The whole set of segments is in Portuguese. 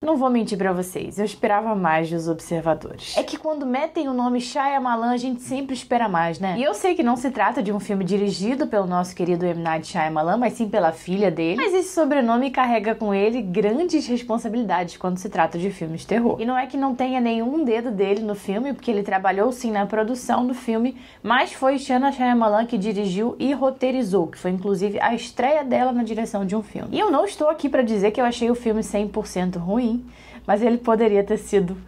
Não vou mentir pra vocês, eu esperava mais dos Observadores. É que quando metem o nome Shyamalan, a gente sempre espera mais, né? E eu sei que não se trata de um filme dirigido pelo nosso querido M. Night Shyamalan, mas sim pela filha dele. Mas esse sobrenome carrega com ele grandes responsabilidades quando se trata de filmes de terror. E não é que não tenha nenhum dedo dele no filme, porque ele trabalhou sim na produção do filme, mas foi Shana Shyamalan que dirigiu e roteirizou, que foi inclusive a estreia dela na direção de um filme. E eu não estou aqui pra dizer que eu achei o filme 100% ruim, mas ele poderia ter sido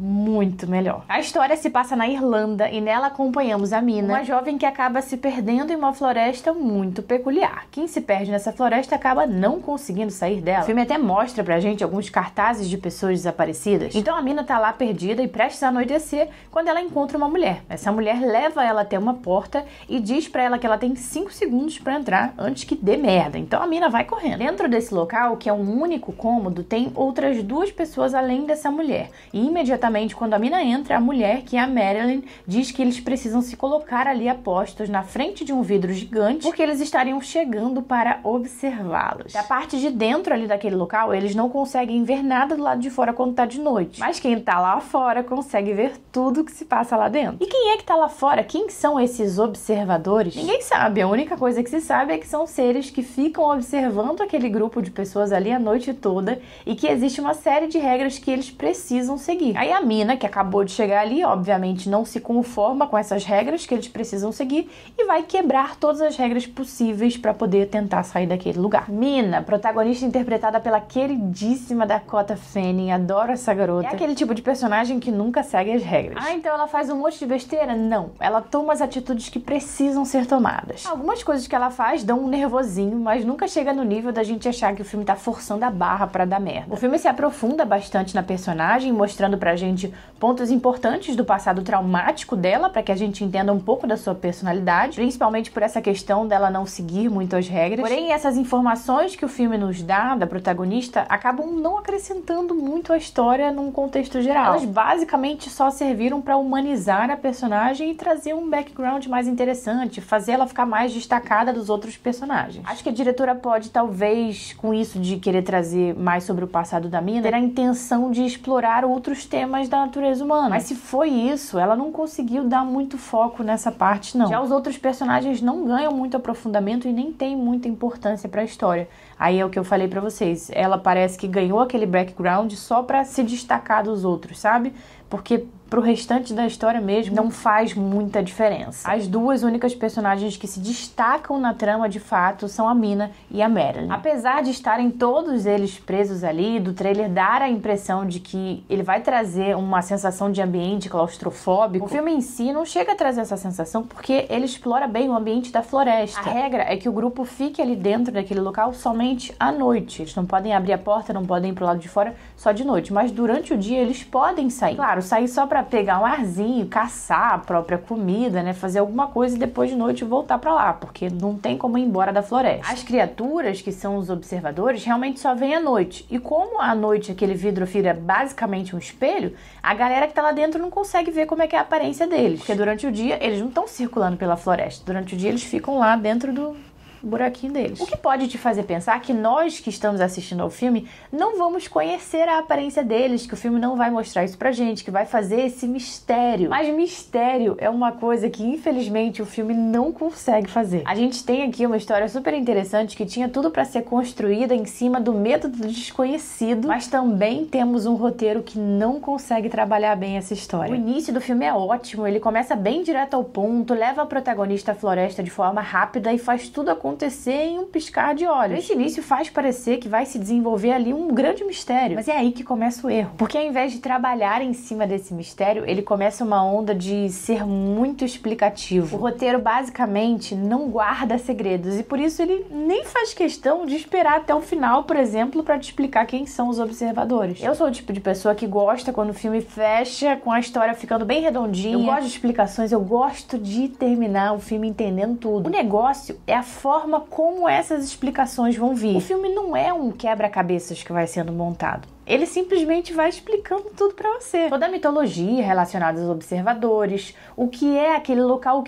muito melhor. A história se passa na Irlanda e nela acompanhamos a Mina, uma jovem que acaba se perdendo em uma floresta muito peculiar. Quem se perde nessa floresta acaba não conseguindo sair dela. O filme até mostra pra gente alguns cartazes de pessoas desaparecidas. Então a Mina tá lá perdida e prestes a anoitecer quando ela encontra uma mulher. Essa mulher leva ela até uma porta e diz pra ela que ela tem 5 segundos pra entrar antes que dê merda. Então a Mina vai correndo. Dentro desse local, que é um único cômodo, tem outras 2 pessoas além dessa mulher. E imediatamente quando a Mina entra, a mulher, que é a Marilyn, diz que eles precisam se colocar ali apostos na frente de um vidro gigante, porque eles estariam chegando para observá-los. Da parte de dentro ali daquele local, eles não conseguem ver nada do lado de fora quando tá de noite. Mas quem tá lá fora consegue ver tudo que se passa lá dentro. E quem é que tá lá fora? Quem são esses observadores? Ninguém sabe. A única coisa que se sabe é que são seres que ficam observando aquele grupo de pessoas ali a noite toda e que existe uma série de regras que eles precisam seguir. Aí a Mina, que acabou de chegar ali, obviamente não se conforma com essas regras que eles precisam seguir e vai quebrar todas as regras possíveis para poder tentar sair daquele lugar. Mina, protagonista interpretada pela queridíssima Dakota Fanning, adoro essa garota. É aquele tipo de personagem que nunca segue as regras. Ah, então ela faz um monte de besteira? Não. Ela toma as atitudes que precisam ser tomadas. Algumas coisas que ela faz dão um nervosinho, mas nunca chega no nível da gente achar que o filme tá forçando a barra pra dar merda. O filme se aprofunda bastante na personagem, mostrando pra gente pontos importantes do passado traumático dela, para que a gente entenda um pouco da sua personalidade, principalmente por essa questão dela não seguir muito as regras. Porém, essas informações que o filme nos dá da protagonista acabam não acrescentando muito a história num contexto geral. Elas basicamente só serviram para humanizar a personagem e trazer um background mais interessante, fazer ela ficar mais destacada dos outros personagens. Acho que a diretora pode, talvez, com isso de querer trazer mais sobre o passado da Mina, ter a intenção de explorar outros temas da natureza humana. Mas se foi isso, ela não conseguiu dar muito foco nessa parte, não. Já os outros personagens não ganham muito aprofundamento e nem tem muita importância pra história. Aí é o que eu falei pra vocês. Ela parece que ganhou aquele background só pra se destacar dos outros, sabe? Porque pro restante da história mesmo não faz muita diferença. As 2 únicas personagens que se destacam na trama de fato são a Mina e a Marilyn. Apesar de estarem todos eles presos ali, do trailer dar a impressão de que ele vai trazer uma sensação de ambiente claustrofóbico, o filme em si não chega a trazer essa sensação porque ele explora bem o ambiente da floresta. A regra é que o grupo fique ali dentro daquele local somente à noite. Eles não podem abrir a porta, não podem ir pro lado de fora só de noite, mas durante o dia eles podem sair. Claro, sair só pra pegar um arzinho, caçar a própria comida, né, fazer alguma coisa e depois de noite voltar pra lá, porque não tem como ir embora da floresta. As criaturas, que são os observadores, realmente só vêm à noite. E como à noite aquele vidro vira basicamente um espelho, a galera que tá lá dentro não consegue ver como é que é a aparência deles, porque durante o dia eles não estão circulando pela floresta. Durante o dia eles ficam lá dentro do buraquinho deles. O que pode te fazer pensar que nós que estamos assistindo ao filme não vamos conhecer a aparência deles, que o filme não vai mostrar isso pra gente, que vai fazer esse mistério. Mas mistério é uma coisa que infelizmente o filme não consegue fazer. A gente tem aqui uma história super interessante que tinha tudo pra ser construída em cima do medo do desconhecido, mas também temos um roteiro que não consegue trabalhar bem essa história. O início do filme é ótimo, ele começa bem direto ao ponto, leva a protagonista à floresta de forma rápida e faz tudo acontecer em um piscar de olhos. Esse início faz parecer que vai se desenvolver ali um grande mistério, mas é aí que começa o erro. Porque ao invés de trabalhar em cima desse mistério, ele começa uma onda de ser muito explicativo. O roteiro basicamente não guarda segredos e por isso ele nem faz questão de esperar até o final, por exemplo, para te explicar quem são os observadores. Eu sou o tipo de pessoa que gosta quando o filme fecha com a história ficando bem redondinha. Eu gosto de explicações, eu gosto de terminar o filme entendendo tudo. O negócio é a forma como essas explicações vão vir. O filme não é um quebra-cabeças que vai sendo montado. Ele simplesmente vai explicando tudo pra você. Toda a mitologia relacionada aos observadores, o que é aquele local, o que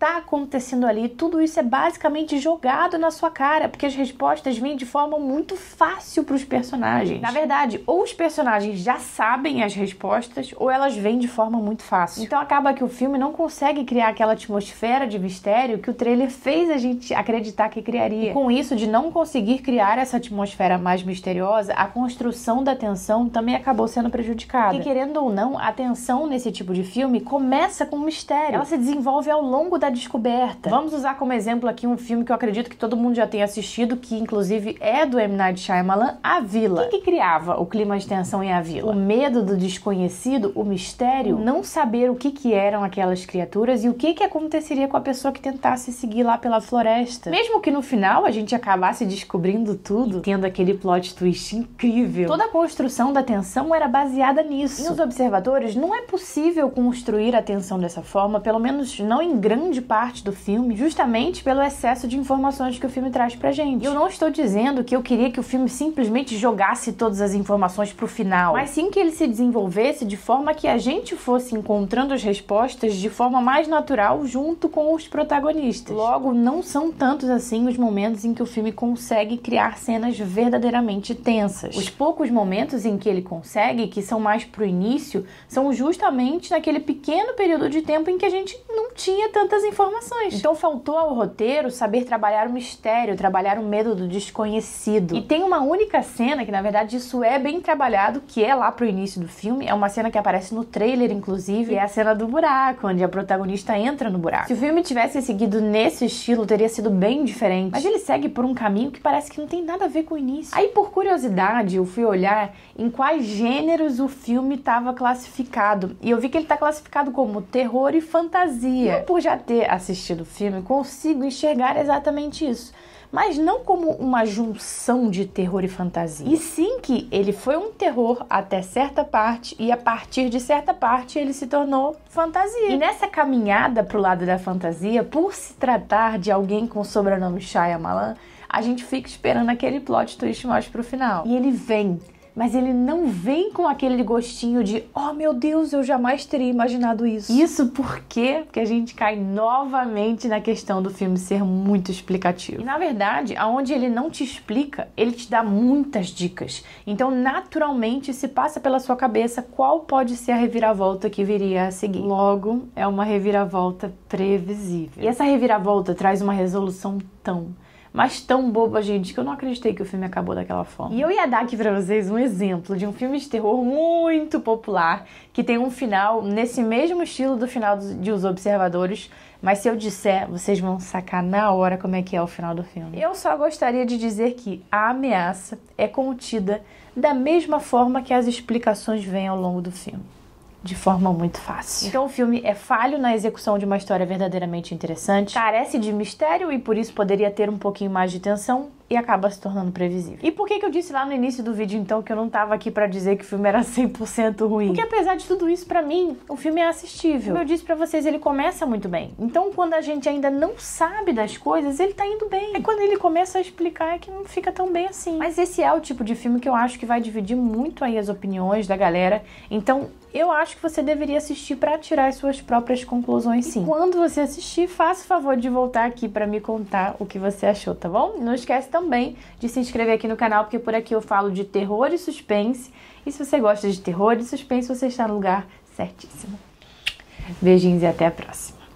tá acontecendo ali, tudo isso é basicamente jogado na sua cara, porque as respostas vêm de forma muito fácil para os personagens. Na verdade, ou os personagens já sabem as respostas, ou elas vêm de forma muito fácil. Então acaba que o filme não consegue criar aquela atmosfera de mistério que o trailer fez a gente acreditar que criaria. E com isso, de não conseguir criar essa atmosfera mais misteriosa, a construção da tensão também acabou sendo prejudicada. E querendo ou não, a tensão nesse tipo de filme começa com um mistério. Ela se desenvolve ao longo da descoberta. Vamos usar como exemplo aqui um filme que eu acredito que todo mundo já tenha assistido, que inclusive é do M. Night Shyamalan, A Vila. O que criava o clima de tensão em A Vila? O medo do desconhecido, o mistério, não saber o que eram aquelas criaturas e o que aconteceria com a pessoa que tentasse seguir lá pela floresta. Mesmo que no final a gente acabasse descobrindo tudo, tendo aquele plot twist incrível. Toda a construção da tensão era baseada nisso. E Os Observadores, não é possível construir a tensão dessa forma, pelo menos não em grande parte do filme, justamente pelo excesso de informações que o filme traz pra gente. Eu não estou dizendo que eu queria que o filme simplesmente jogasse todas as informações pro final, mas sim que ele se desenvolvesse de forma que a gente fosse encontrando as respostas de forma mais natural junto com os protagonistas. Logo, não são tantos assim os momentos em que o filme consegue criar cenas verdadeiramente tensas. Os poucos momentos em que ele consegue, que são mais pro início, são justamente naquele pequeno período de tempo em que a gente não tinha tantas informações. Então faltou ao roteiro saber trabalhar o mistério, trabalhar o medo do desconhecido. E tem uma única cena que, na verdade, isso é bem trabalhado, que é lá pro início do filme. É uma cena que aparece no trailer, inclusive, é a cena do buraco, onde a protagonista entra no buraco. Se o filme tivesse seguido nesse estilo, teria sido bem diferente. Mas ele segue por um caminho que parece que não tem nada a ver com o início. Aí, por curiosidade, eu fui olhar em quais gêneros o filme estava classificado. E eu vi que ele está classificado como terror e fantasia. Eu, por já ter assistido o filme, consigo enxergar exatamente isso. Mas não como uma junção de terror e fantasia. E sim que ele foi um terror até certa parte e a partir de certa parte ele se tornou fantasia. E nessa caminhada pro lado da fantasia, por se tratar de alguém com o sobrenome Shyamalan, a gente fica esperando aquele plot twist mais pro final. E ele vem. Mas ele não vem com aquele gostinho de oh meu Deus, eu jamais teria imaginado isso. Isso por quê? Porque a gente cai novamente na questão do filme ser muito explicativo. E na verdade, aonde ele não te explica, ele te dá muitas dicas. Então naturalmente se passa pela sua cabeça qual pode ser a reviravolta que viria a seguir. Logo, é uma reviravolta previsível. E essa reviravolta traz uma resolução mas tão boba, gente, que eu não acreditei que o filme acabou daquela forma. E eu ia dar aqui pra vocês um exemplo de um filme de terror muito popular, que tem um final nesse mesmo estilo do final de Os Observadores, mas se eu disser, vocês vão sacar na hora como é que é o final do filme. Eu só gostaria de dizer que a ameaça é contida da mesma forma que as explicações vêm ao longo do filme. De forma muito fácil. Então o filme é falho na execução de uma história verdadeiramente interessante, carece de mistério e por isso poderia ter um pouquinho mais de tensão e acaba se tornando previsível. E por que eu disse lá no início do vídeo então que eu não tava aqui pra dizer que o filme era 100% ruim? Porque apesar de tudo isso, pra mim, o filme é assistível. Como eu disse pra vocês, ele começa muito bem. Então quando a gente ainda não sabe das coisas, ele tá indo bem. É quando ele começa a explicar é que não fica tão bem assim. Mas esse é o tipo de filme que eu acho que vai dividir muito aí as opiniões da galera. Então eu acho que você deveria assistir para tirar as suas próprias conclusões, sim. E quando você assistir, faça o favor de voltar aqui para me contar o que você achou, tá bom? Não esquece também de se inscrever aqui no canal, porque por aqui eu falo de terror e suspense. E se você gosta de terror e suspense, você está no lugar certíssimo. Beijinhos e até a próxima.